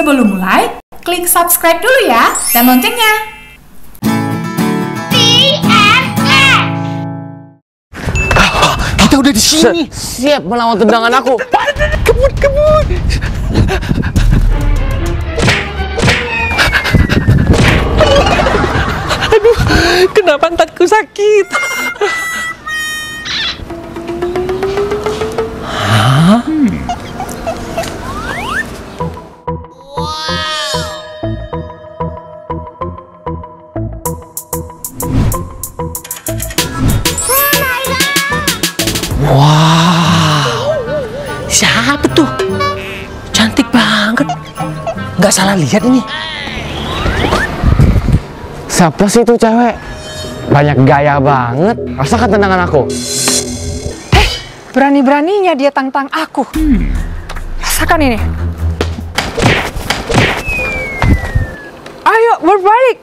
Sebelum mulai, klik subscribe dulu ya dan loncengnya. Kita udah di sini. Siap melawan tendangan aku. Kebut. Aduh, kenapa pantatku sakit? Hah? Wow, siapa tuh? Cantik banget. Nggak salah lihat ini. Siapa sih itu cewek? Banyak gaya banget. Rasakan tendangan aku. Berani-beraninya dia tantang aku. Rasakan ini. Ayo, berbalik.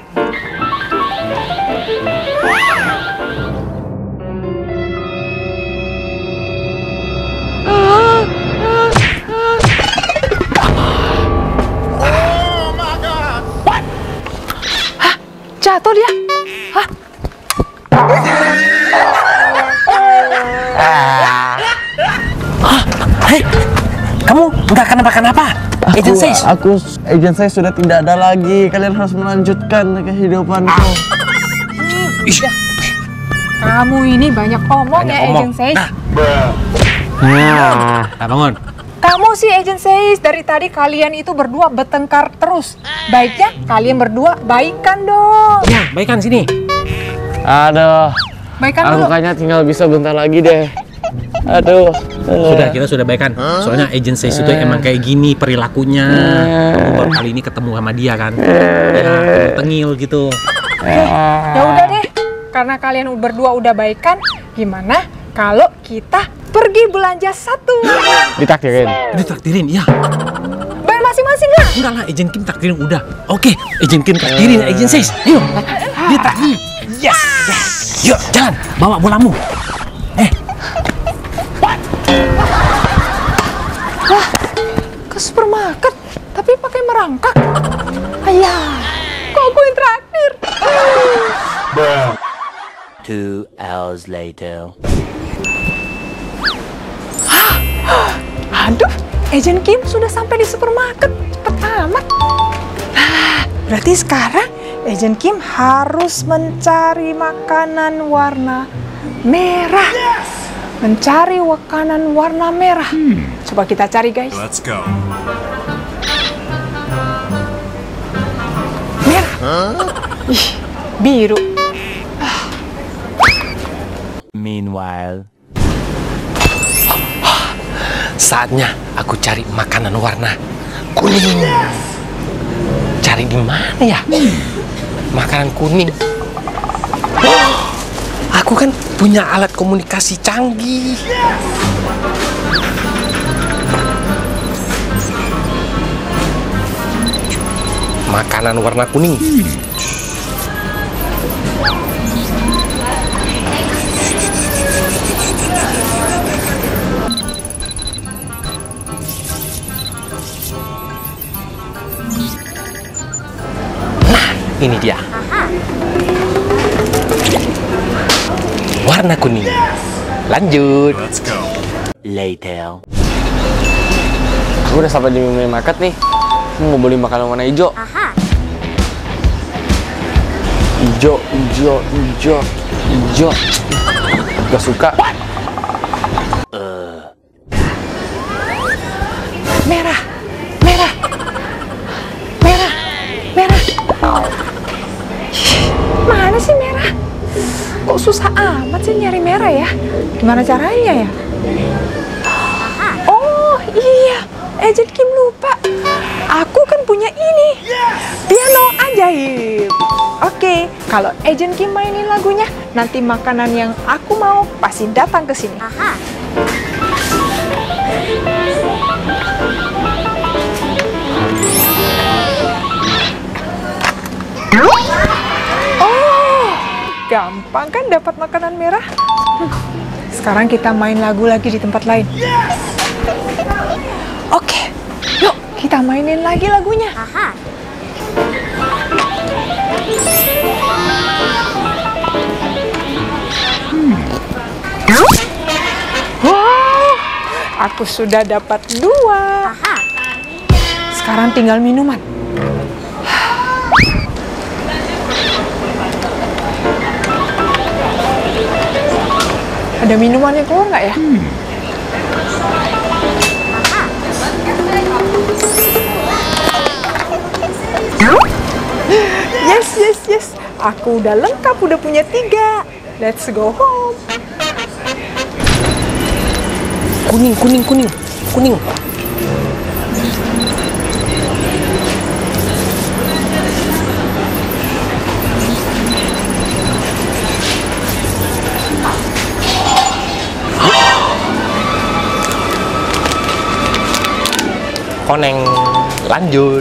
Jatuh dia. Hah? Hei, kamu nggak kenapa-kenapa? Agent saya sudah tidak ada lagi. Kalian harus melanjutkan kehidupanku. Kamu ini banyak omong ya, Agent Seis. Bangun. Kamu sih, Agent Seis, dari tadi kalian itu berdua bertengkar terus. Baiknya kalian berdua baikan dong. Ya, baikan sini. Aduh, Baikan aku dulu. kayaknya tinggal bisa bentar lagi deh. Aduh. Kita sudah baikan. Soalnya Agent Seis itu emang kayak gini perilakunya. Kamu baru kali ini ketemu sama dia kan. Ya, tengil gitu. Ya udah deh, karena kalian berdua udah baikan, gimana kalau kita pergi belanja satu? Ditakdirin. Ditraktirin, ya. Bayar masing-masing nggak? Enggak lah, Agent Kim takdirin udah. Oke, Agent Kim takdirin, Agent Seis. Ayo, dia takdirin. Yes. Yuk, jalan. Bawa bolamu. Ke supermarket, tapi pakai merangkak. Ayah, kok aku yang traktir? 2 hours later. Aduh, Agent Kim sudah sampai di supermarket. Cepet amat. Berarti sekarang Agent Kim harus mencari makanan warna merah. Mencari makanan warna merah. Coba kita cari, guys. Let's go. Merah. Ih, biru. Meanwhile, Saatnya aku cari makanan warna kuning. Cari di mana ya? Makanan kuning. Aku kan punya alat komunikasi canggih. Makanan warna kuning. Ini dia. Warna kuning. Lanjut. Let's go. later. Aku udah sampai di minimarket nih. Mau beli makanan warna hijau. Hijau. Gak suka. Merah. Mana sih merah? Kok susah amat sih nyari merah ya? Gimana caranya ya? Oh iya, Agent Kim lupa. Aku kan punya ini. Piano ajaib. Oke, kalau Agent Kim mainin lagunya, nanti makanan yang aku mau pasti datang ke sini. Oh, gampang kan dapat makanan merah? Sekarang kita main lagu lagi di tempat lain. Oke, yuk kita mainin lagi lagunya. Wow, aku sudah dapat 2. Sekarang tinggal minuman. Ada minumannya keluar nggak ya? Yes. Aku udah lengkap, udah punya 3. Let's go home. Kuning. Koneng, lanjut.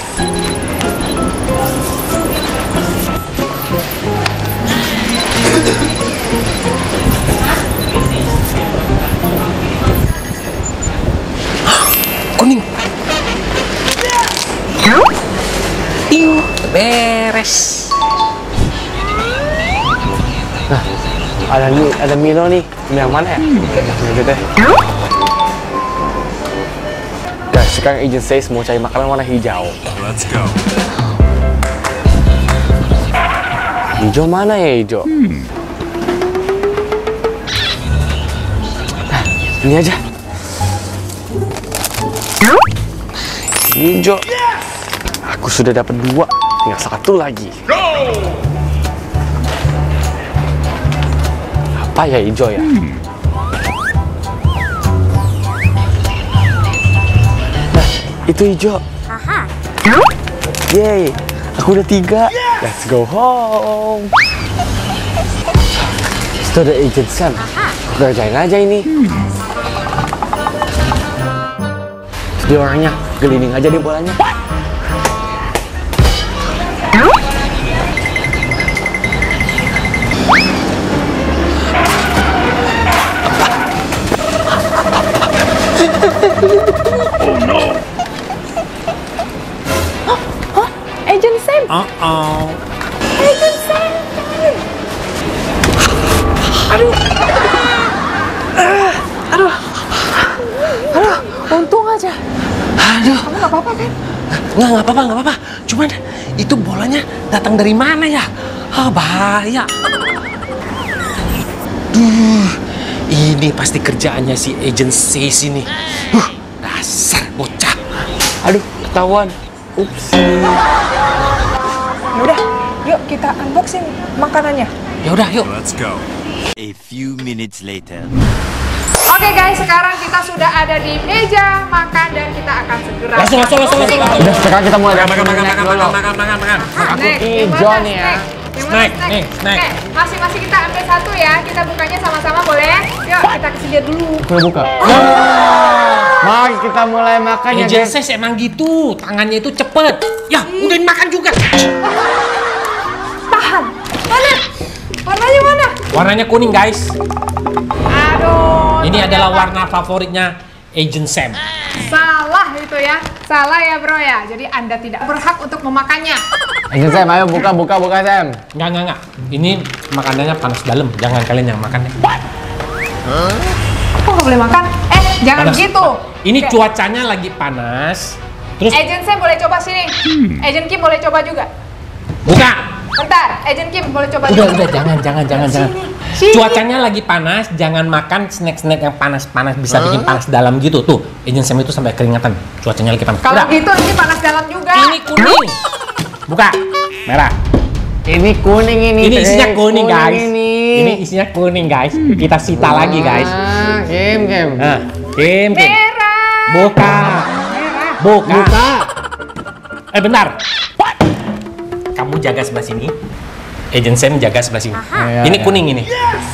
Kuning. Beres. Nah, ada Milo nih. Yang mana ya? Ini deh. Guys, sekarang Agent Says mau cari makanan warna hijau. Let's go. Hijau mana ya hijau? Nah, ini aja. Hijau. Aku sudah dapat 2, tinggal 1 lagi. Apa ya hijau ya? Nah, itu hijau. Yeay, aku udah 3. Let's go home. Itu ada Agent Sam. Kerjain aja ini. Dia orangnya gelinding aja deh bolanya. Oh no. Agent Sam. Agent Sam. Aduh, untung aja. Kamu nggak apa-apa kan? Nggak apa-apa. Cuman itu bolanya datang dari mana ya? Bahaya. Ini pasti kerjaannya si Agent Says ini. Dasar bocah. Aduh, ketahuan. Ups. Yaudah, yuk kita unboxing makanannya. Yaudah, yuk. Let's go. A few minutes later. Oke guys, sekarang kita sudah ada di meja makan dan kita akan segera Langsung. Udah, sekarang kita mulai Makan. Aku Snack. hijau nih ya. Snack, nih, snack. Oke, masing-masing kita ambil satu ya. Kita bukanya sama-sama boleh? Yuk, kita kasih dia dulu. Aku udah buka. Mari kita mulai makan ya Agent guys. Says emang gitu, tangannya itu cepet. Ya, udah makan juga. Tahan. Mana? Warnanya mana? Warnanya kuning guys. Aduh. Ini adalah warna favoritnya Agent Sam. Salah itu ya. Salah ya bro ya. Jadi Anda tidak berhak untuk memakannya. Agent Sam, ayo buka Sam. Enggak. Ini makanannya panas dalam. Jangan kalian yang makan ya. Kok nggak boleh makan? Jangan Panas. gitu. Ini Oke. cuacanya lagi panas. Terus Agent Sam boleh coba sini. Agent Kim boleh coba juga. buka. Bentar, Agent Kim boleh coba Udah, juga. jangan. Sini. Cuacanya lagi panas, jangan makan snack-snack yang panas-panas bisa bikin panas dalam gitu tuh. Agent Sam itu sampai keringatan. Cuacanya lagi panas. Kalau Udah. gitu ini panas dalam juga. Ini kuning. Buka. Merah. Ini kuning ini. Ini isinya kuning, guys. Ini. Ini isinya kuning, guys. Kita sita lagi, guys. Kim. Nah, Kim. Merah. Buka. Merah. Buka. Bentar. Kamu jaga sebelah sini. Agent Sam jaga sebelah sini. Ya, Ini ya. kuning ini.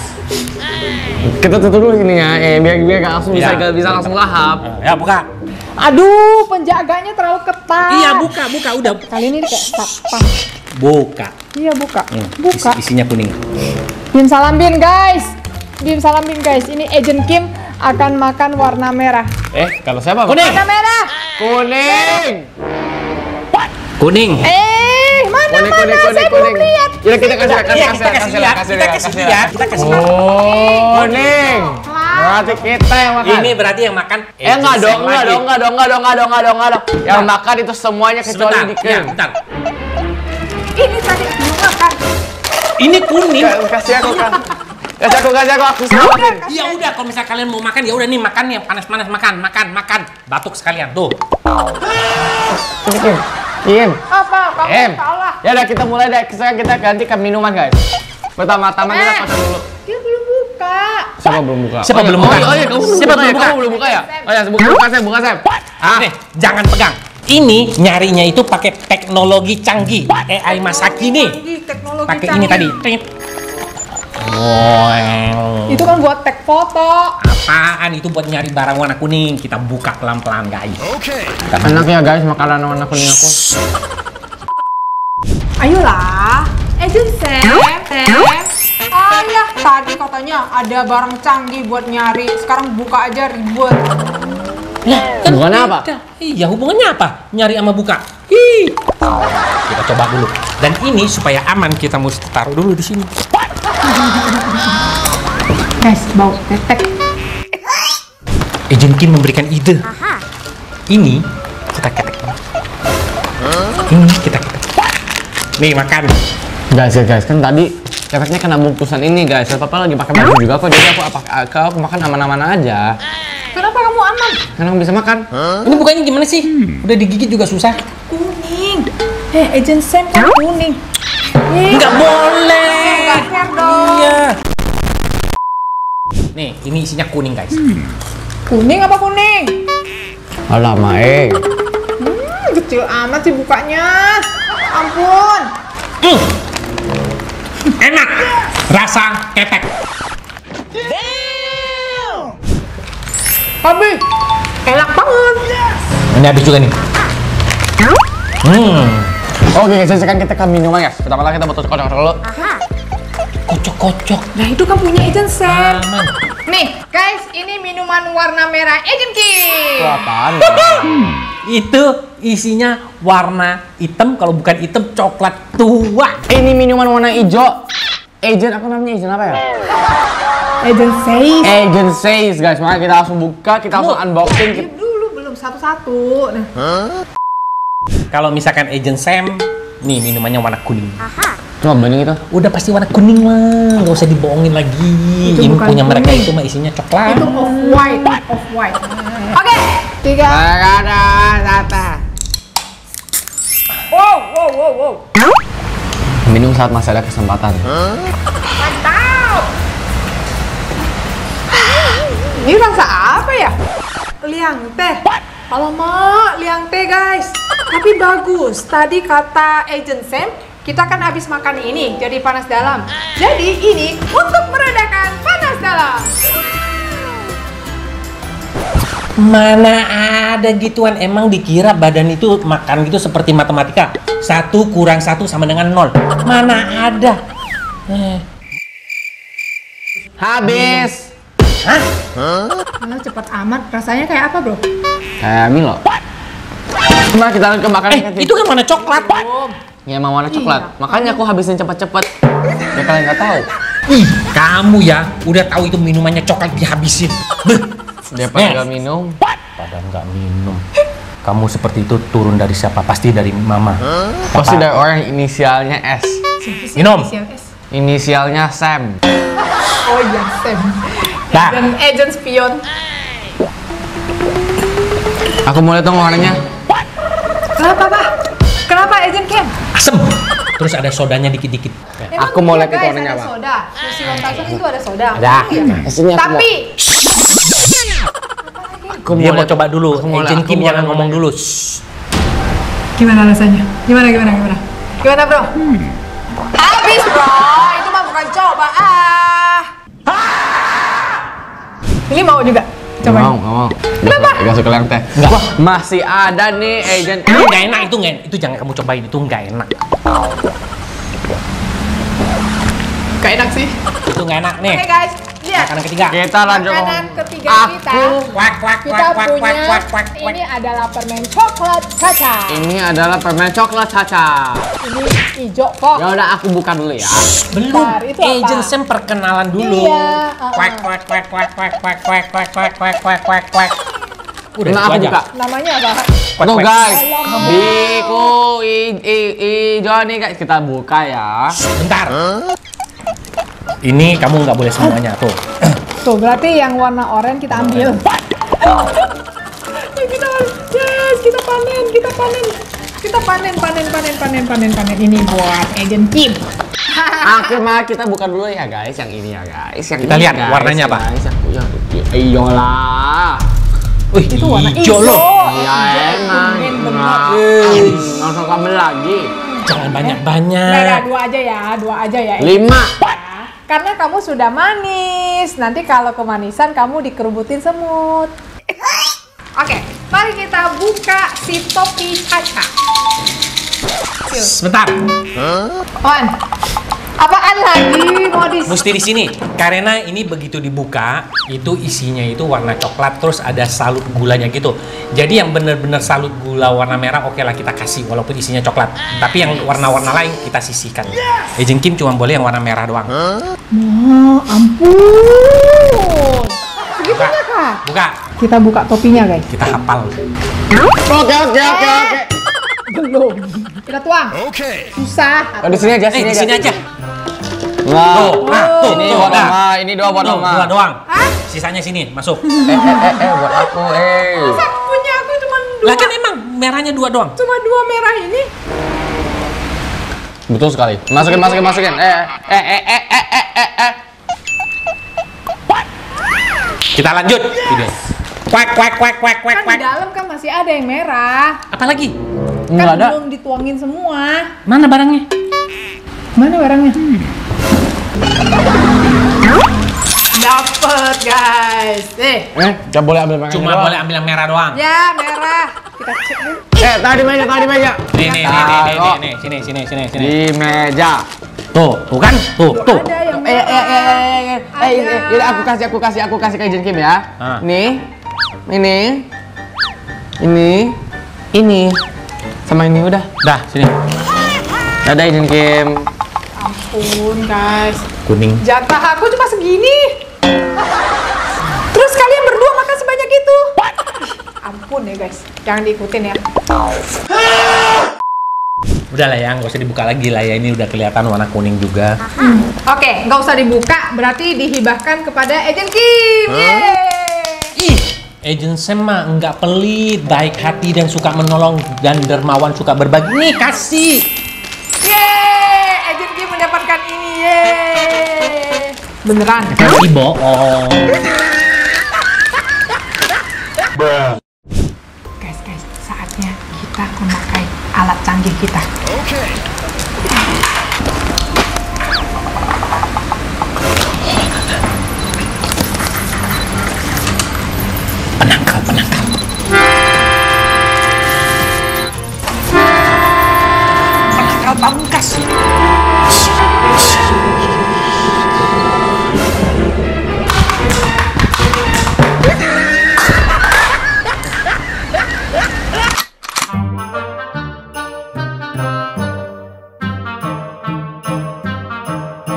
Kita tutup dulu ini ya, biar gak langsung Ya. bisa langsung lahap. Ya, buka. Aduh, penjaganya terlalu ketat. Iya, buka, udah. Kali ini kayak apa? Buka. Iya, buka. Buka. Isinya kuning. Bim salam Bin, guys. Ini Agent Kim akan makan warna merah. Kalau siapa? Kuning. Warna merah. Kuning. Kuning. Mana saya belum lihat. Ya kita kasih lihat. Kuning. Berarti kita yang makan. Ini berarti yang makan. Enggak dong. Yang makan itu semuanya kecuali Dikin. Bentar. Ini tadi belum makan. Ini kuning. Kasih aku. Aku makan. Ya udah, kalau misalnya kalian mau makan ya udah nih makan yang panas-panas, makan. Batuk sekalian tuh. Kim. Apa? Kamu salah. Ya udah kita mulai deh. Sekarang kita ganti ke minuman guys. Pertama-tama kita pasang dulu. Dia belum buka. Siapa belum buka? Siapa belum buka? Oh iya, kamu belum buka ya? Oh ya, buka Sam. Nih, jangan pegang. Ini nyarinya itu pakai teknologi canggih, AI masa kini. Teknologi Pakai canggih. ini tadi. Itu kan buat tag foto. Apaan itu buat nyari barang warna kuning? Kita buka pelan-pelan guys. Okay. Enak ya guys makanan warna kuning aku. Ayolah, Agent Sam. Ayah, tadi katanya ada barang canggih buat nyari. Sekarang buka aja ribet. Lah, kan Hubungannya apa? beda. Iya, hubungannya apa? Nyari sama buka. Ih. Kita coba dulu. Dan ini supaya aman kita mesti taruh dulu di sini. Guys, bau tetek. Agent Kim memberikan ide. Ini kita ketek. Ini kita ketek. Nih makan. Guys, kan tadi efeknya kena bungkusan ini guys. Papa lagi pakai baju juga kok, jadi aku makan aman-aman aja. Kenapa kamu aman? Karena aku bisa makan. Ini bukanya gimana sih? Udah digigit juga susah. Kuning. Agent Sam kan kuning. Nggak boleh. Nggak fair dong. Iya. Nih, ini isinya kuning guys. Kuning apa kuning? Alah, Mae. Kecil amat sih bukanya. Ampun. Enak. Rasa ketek. Habis. Enak banget. Ini habis juga nih. Oke guys, sekarang kita ke minuman guys. Pertama kita butuh kocok dulu. Kocok-kocok. Nah itu kan punya Agent Sam. Aman. Nih guys, ini minuman warna merah Agent Kim. Itu apaan? Itu isinya warna hitam, kalau bukan hitam coklat tua. Ini minuman warna hijau. Agent, aku namanya agent apa ya? Agent Says. Agent Says guys, makanya kita langsung buka, kita langsung unboxing. Diam dulu, belum satu-satu. Nah. Kalau misalkan Agent Sam, nih minumannya warna kuning. Cuma bening itu. Udah pasti warna kuning lah, nggak usah dibohongin lagi. Itu Ini bukan punya mereka kuning. itu mah isinya coklat. Itu off-white. Off-white. Oke. 3. Ada tata. Wow. Minum saat masih ada kesempatan. Mantap. Ini rasa apa ya? Liang teh. Alamak, liang teh guys. Tapi bagus. Tadi kata Agent Sam, kita kan habis makan ini, jadi panas dalam. Jadi ini untuk meredakan panas dalam. Mana ada gituan, emang dikira badan itu makan gitu seperti matematika. 1 kurang 1 sama dengan 0. Mana ada. Habis. Hah? Kalau cepat amat, rasanya kayak apa bro? Kayak Milo. Nah, kita lanjut ke makanan. Itu kan warna coklat. Ya emang warna coklat. Iya. Makanya aku habisin cepet-cepet. Ya kalian nggak tahu. Ih, kamu ya udah tahu itu minumannya coklat dihabisin. Beuh. Daripada nggak minum. Padahal nggak minum. Kamu seperti itu turun dari siapa? Pasti dari mama. Pasti dari orang yang inisialnya S. Minum. Inisialnya Sam. Oh iya, Sam. Nah, Agent spion. Aku mau lihat dong warnanya. Kenapa Pak? Kenapa Agent Kim? asem. Terus ada sodanya dikit-dikit. Emang Aku mau iya, lihat itu guys, warnanya ada apa. soda. Sushi Wontasan itu ada soda. Ada. Iya. Sini aku Tapi Aku Dia mau lihat- coba dulu. aku mau Agent lihat- Kim aku mau jangan lihat ngomong warnanya. dulu. Shh. gimana rasanya? Gimana bro? Habis bro, itu mah bukan coba Ini mau juga? Coba. Nggak mau. Kenapa? Gak suka yang teh. Wah, masih ada nih agent. Itu nggak enak, itu jangan kamu cobain, itu nggak enak. Gak enak sih. Itu nggak enak nih. Oke guys, Lihat. Makanan ketiga. Kita lanjut. Makanan ketiga kita. Kuak kuak Kita kuak kuak punya kuak kuak kuak. ini adalah permen coklat caca. Ini adalah permen coklat caca. Ini hijau kok. Ya udah aku buka dulu ya. Belum. Bentar, itu apa? Agent Sam perkenalan dulu. Iya, Kuak kuak kuak kuak kuak kuak kuak kuak kuak kuak kuak kuak kuak. Udah Nah, itu aku aja. buka. Namanya apa? Kuak, Tuh kuak. guys, Alamak. Biku hijau nih guys, kita buka ya. Bentar. Ini kamu nggak boleh semuanya tuh. Tuh, berarti yang warna oranye kita ambil. Kita panen. Kita panen. Ini buat Agent Kim. Akhirnya kita buka dulu ya guys, yang ini ya guys. Yang Kita ini, lihat guys, warnanya apa? Guys, iyalah. Wih, Itu warna hijau loh. Iya emang. Nggak usah kabel lagi. Jangan Nah, banyak-banyak. dua aja ya. 5. Karena kamu sudah manis. Nanti kalau kemanisan kamu dikerubutin semut. Oke, mari kita buka si topi caca. Sebentar. On. Apaan lagi mau di Mesti di sini karena ini begitu dibuka itu isinya itu warna coklat terus ada salut gulanya gitu. Jadi yang bener-bener salut gula warna merah oke lah kita kasih walaupun isinya coklat. Tapi yang warna-warna lain kita sisihkan. Agent Kim cuma boleh yang warna merah doang. Oh, ampun. Segitunya kak. Buka. Kita buka topinya guys. Kita hafal. Oke. Belum. Kita tuang. Okay. Susah. Oh, di sini aja, Di sini aja. Nah, Tuh, tuh, ini tuh, buat nah. Oma, ini dua buat Tuh, Oma. dua doang. Hah? Sisanya sini masuk. Buat aku, Masa punya aku cuma dua. Lah kan emang merahnya dua doang. Cuma dua merah ini. Betul sekali. Masukin. Kita lanjut. Video. Kuak. Kan di dalam kan masih ada yang merah. Apalagi? Kan Nggak ada. belum dituangin semua. Mana barangnya? Mana barangnya? Dapet guys. Gak boleh ambil makan. Cuma boleh ambil yang merah doang. Ya merah. Kita cek dulu. Tadi meja. Nih, sini. Di meja. Tuh kan? Tuh. Ada yang merah. Yaudah aku kasih ke Agent Kim ya. Ah. Nih, ini, sama ini udah. Dah, sini. Dadah Agent Kim. Ampun guys. Kuning. Jatah aku cuma segini. Terus kalian berdua makan sebanyak itu. Ampun ya guys. Jangan diikutin ya. Udah lah ya, nggak usah dibuka lagi lah ya. Ini udah kelihatan warna kuning juga. Oke, nggak usah dibuka. Berarti dihibahkan kepada Agent Kim. Yeay. Ih, Agent Sam mah nggak pelit, baik hati dan suka menolong dan dermawan suka berbagi. Nih kasih. Yeay. Agent Kim mendapatkan ini. Yeay. Beneran. Kasih bohong. Guys, saatnya kita memakai alat canggih kita. Okay.